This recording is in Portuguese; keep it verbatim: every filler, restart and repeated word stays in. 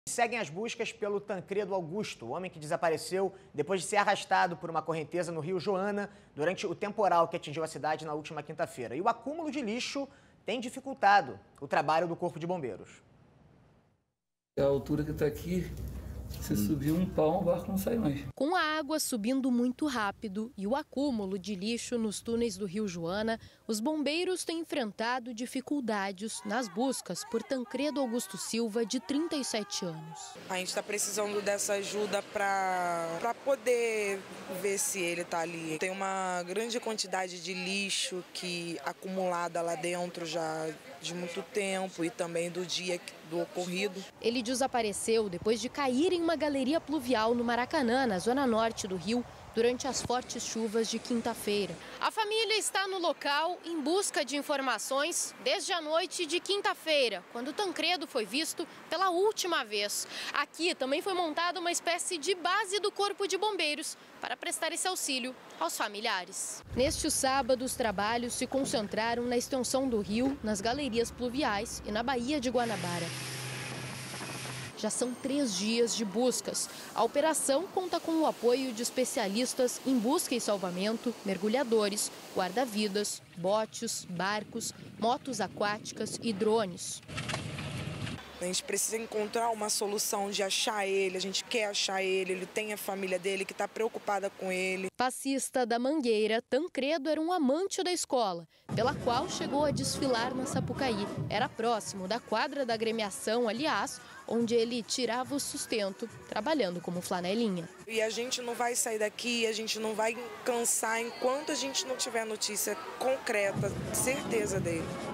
Seguem as buscas pelo Tancredo Augusto, o homem que desapareceu depois de ser arrastado por uma correnteza no rio Joana durante o temporal que atingiu a cidade na última quinta-feira. E o acúmulo de lixo tem dificultado o trabalho do Corpo de Bombeiros. A altura que está aqui, se subir um pau, o barco não sai mais. Com a água subindo muito rápido e o acúmulo de lixo nos túneis do rio Joana, os bombeiros têm enfrentado dificuldades nas buscas por Tancredo Augusto Silva, de trinta e sete anos. A gente está precisando dessa ajuda para para poder ver se ele está ali. Tem uma grande quantidade de lixo que acumulada lá dentro já de muito tempo e também do dia do ocorrido. Ele desapareceu depois de cair em uma galeria pluvial no Maracanã, na zona norte do Rio, durante as fortes chuvas de quinta-feira. A família está no local em busca de informações desde a noite de quinta-feira, quando Tancredo foi visto pela última vez. Aqui também foi montada uma espécie de base do Corpo de Bombeiros para prestar esse auxílio aos familiares. Neste sábado, os trabalhos se concentraram na extensão do rio, nas galerias pluviais e na Baía de Guanabara. Já são três dias de buscas. A operação conta com o apoio de especialistas em busca e salvamento, mergulhadores, guarda-vidas, botes, barcos, motos aquáticas e drones. A gente precisa encontrar uma solução de achar ele, a gente quer achar ele, ele tem a família dele que está preocupada com ele. Passista da Mangueira, Tancredo era um amante da escola, pela qual chegou a desfilar na Sapucaí. Era próximo da quadra da agremiação, aliás, onde ele tirava o sustento, trabalhando como flanelinha. E a gente não vai sair daqui, a gente não vai cansar enquanto a gente não tiver notícia concreta, certeza dele.